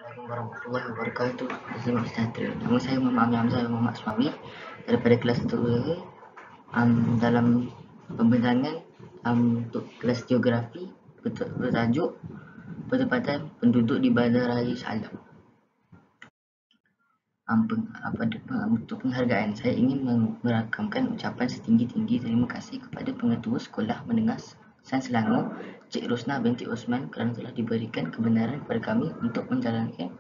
Assalamualaikum warahmatullahi wabarakatuh. Selamat sejahtera. Nama saya Muhammad Amir Hamzah Muhammad Suami daripada kelas 1 dalam pembentangan untuk kelas geografi bertajuk Pertempatan Penduduk di Bandaraya Shah Alam. Untuk penghargaan, saya ingin merakamkan ucapan setinggi-tinggi terima kasih kepada Pengetua Sekolah Menengah Sains Selangor, Cik Rosnah binti Osman kerana telah diberikan kebenaran kepada kami untuk menjalankan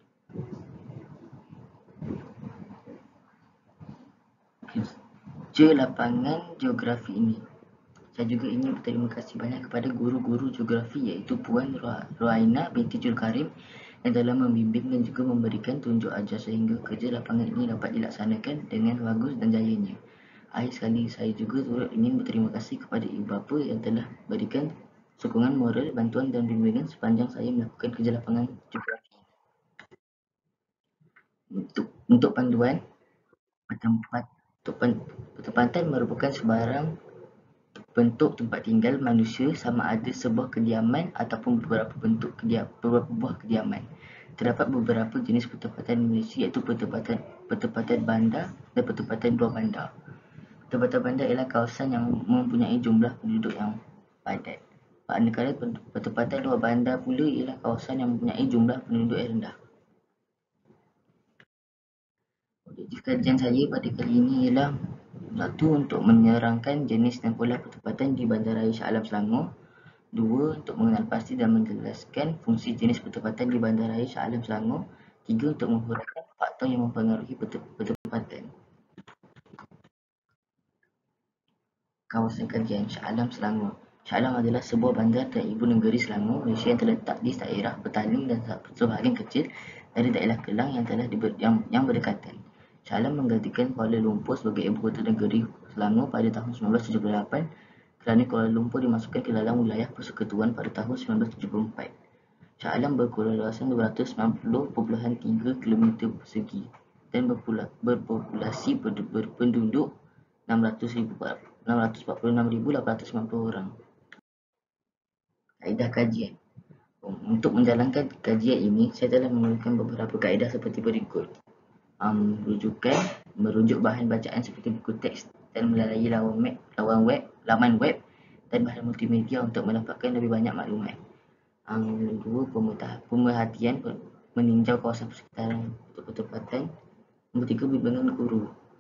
kerja lapangan geografi ini. Saya juga ingin berterima kasih banyak kepada guru-guru geografi iaitu Puan Ruaina binti Julkarim yang telah membimbing dan juga memberikan tunjuk ajar sehingga kerja lapangan ini dapat dilaksanakan dengan bagus dan jayanya. Akhir sekali, saya juga turut ingin berterima kasih kepada ibu bapa yang telah berikan sokongan moral, bantuan dan bimbingan sepanjang saya melakukan kerja lapangan geografi. Untuk panduan, pertempatan merupakan sebarang bentuk tempat tinggal manusia sama ada sebuah kediaman ataupun beberapa buah kediaman. Terdapat beberapa jenis pertempatan di Malaysia iaitu pertempatan bandar dan pertempatan luar bandar. Pertempatan bandar ialah kawasan yang mempunyai jumlah penduduk yang padat. Manakala pertempatan luar bandar pula ialah kawasan yang mempunyai jumlah penduduk yang rendah. Objektif kajian saya pada kali ini ialah satu, untuk menerangkan jenis dan pola pertempatan di Bandaraya Shah Alam Selangor. Dua, untuk mengenal pasti dan menjelaskan fungsi jenis pertempatan di Bandaraya Shah Alam Selangor. Tiga, untuk menghuraikan faktor yang mempengaruhi pertempatan. Kawasan kajian Shah Alam Selangor. Shah Alam adalah sebuah bandar dan ibu negeri Selangor, Malaysia yang terletak di daerah Petaling dan sebahagian kecil dari daerah Kelang yang berdekatan. Shah Alam menggantikan Kuala Lumpur sebagai ibu kota negeri Selangor pada tahun 1978 kerana Kuala Lumpur dimasukkan ke dalam wilayah persekutuan pada tahun 1974. Shah Alam berluasan 290.3 km persegi dan berpopulasi penduduk 646,890 orang. Kaedah kajian. Untuk menjalankan kajian ini, saya telah menemukan beberapa kaedah seperti berikut. Rujukan, merujuk bahan bacaan seperti buku teks dan melalui laman web dan bahan multimedia untuk mendapatkan lebih banyak maklumat. Dua, pemerhatian meninjau kawasan persekitaran untuk pertempatan. Nombor tiga, bimbingan guru.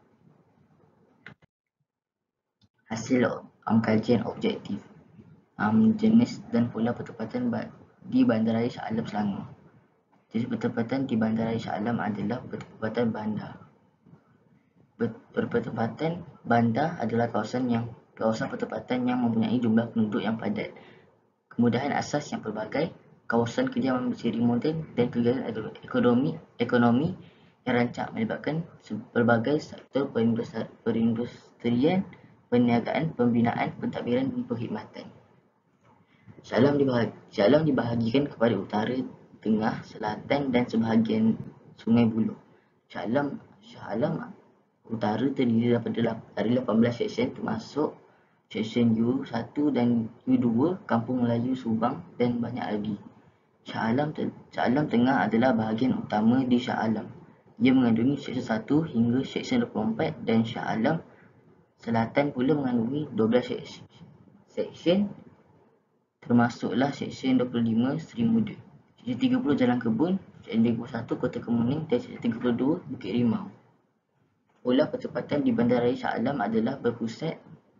Hasil kajian objektif. Jenis dan pola pertempatan di Bandaraya Shah Alam Selangor. Jenis pertempatan di Bandaraya Shah Alam adalah pertempatan bandar. Pertempatan bandar adalah kawasan pertempatan yang mempunyai jumlah penduduk yang padat, kemudahan asas yang pelbagai, kawasan kediaman berseri moden dan kegiatan ekonomi yang rancak melibatkan pelbagai sektor perindustrian, perniagaan, pembinaan, pentadbiran dan perkhidmatan. Shah Alam dibahagikan kepada utara, tengah, selatan dan sebahagian Sungai Buloh. Shah Alam utara terdiri dari 18 seksyen termasuk seksyen U1 dan U2, Kampung Melayu Subang dan banyak lagi. Shah Alam Tengah adalah bahagian utama di Shah Alam. Ia mengandungi seksyen 1 hingga seksyen 24 dan Shah Alam Selatan pula mengandungi 12 seksyen termasuklah seksyen 25 Seri Muda, seksyen 30 Jalan Kebun, seksyen 31 Kota Kemuning dan seksyen 32 Bukit Rimau. Pola pertempatan di Bandaraya Shah Alam adalah berpusat.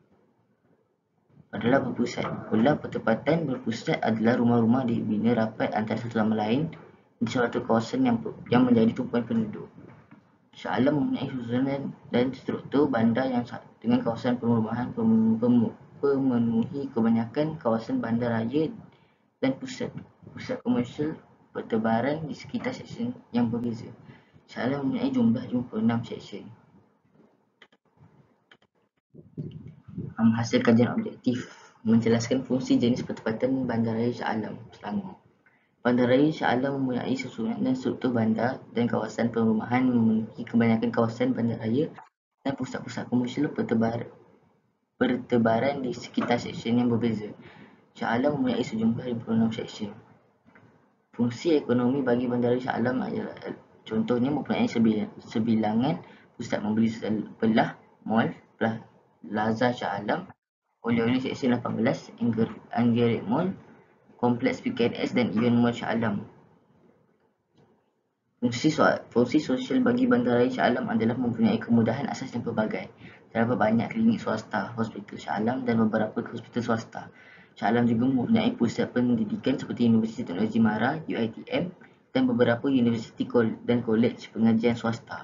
Pola pertempatan berpusat adalah rumah-rumah dibina rapat antara satu sama lain di suatu kawasan yang menjadi tumpuan penduduk. Shah Alam mempunyai susunan dan struktur bandar yang dengan kawasan perumahan pemenuhi kebanyakan kawasan bandar raya dan pusat komersial bertebaran di sekitar seksyen yang berbeza. Shah Alam mempunyai jumlah 56 seksyen. Hasil kajian objektif menjelaskan fungsi jenis pertempatan Bandaraya Shah Alam Selangor. Bandaraya Shah Alam mempunyai susunan dan struktur bandar dan kawasan perumahan memenuhi kebanyakan kawasan bandaraya dan pusat-pusat komersial bertebaran di sekitar seksyen yang berbeza. Shah Alam mempunyai sejumlah 56 seksyen. Fungsi ekonomi bagi Bandara Shah Alam adalah contohnya mempunyai sebilangan pusat membeli sebelah mall Plaza Shah Alam, oleh-oleh Seksyen 18, Anggerek Mall, Kompleks PKNS dan Event Mall Shah Alam. Fungsi sosial bagi Bandaraya Shah Alam adalah mempunyai kemudahan asas yang pelbagai. Terdapat banyak klinik swasta, hospital Shah Alam dan beberapa hospital swasta. Shah Alam juga mempunyai pusat pendidikan seperti Universiti Teknologi Mara, UiTM, dan beberapa universiti dan kolej pengajian swasta.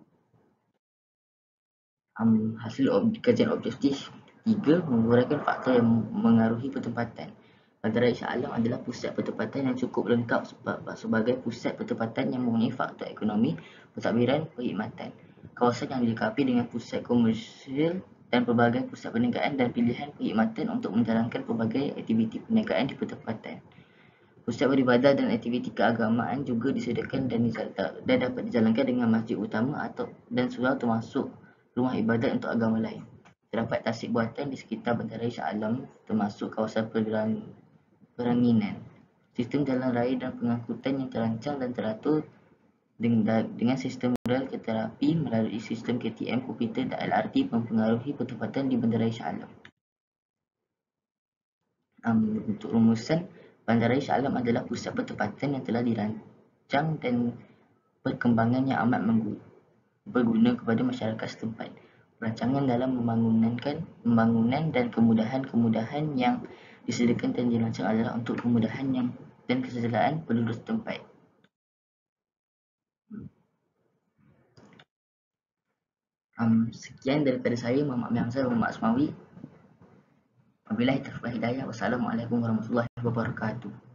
Hasil kajian objektif 3 menguraikan faktor yang mengaruhi pertempatan. Bandaraya Shah Alam adalah pusat pertempatan yang cukup lengkap sebagai pusat pertempatan yang mempunyai faktor ekonomi, pentadbiran, perkhidmatan. Kawasan yang dilengkapi dengan pusat komersial dan pelbagai pusat perniagaan dan pilihan perkhidmatan untuk menjalankan pelbagai aktiviti perniagaan di pertempatan. Pusat beribadah dan aktiviti keagamaan juga disediakan dan dapat dijalankan dengan masjid utama dan surau termasuk rumah ibadat untuk agama lain. Terdapat tasik buatan di sekitar Bandaraya Shah Alam termasuk kawasan peranginan, sistem jalan raya dan pengangkutan yang terancang dan teratur dengan sistem rel kereta api melalui sistem KTM, komputer dan LRT mempengaruhi pertempatan di Bandaraya Shah Alam. Untuk rumusan, Bandaraya Shah Alam adalah pusat pertempatan yang telah dirancang dan perkembangannya amat berguna kepada masyarakat setempat. Perancangan dalam pembangunan dan kemudahan-kemudahan yang disediakan dan dirancang adalah untuk kemudahan dan kesejahteraan penduduk setempat. Sekian daripada saya, Muhammad Amir Hamzah, Muhammad Asmawi. Wabillahi taufiq wal hidayah. Wassalamualaikum warahmatullahi wabarakatuh.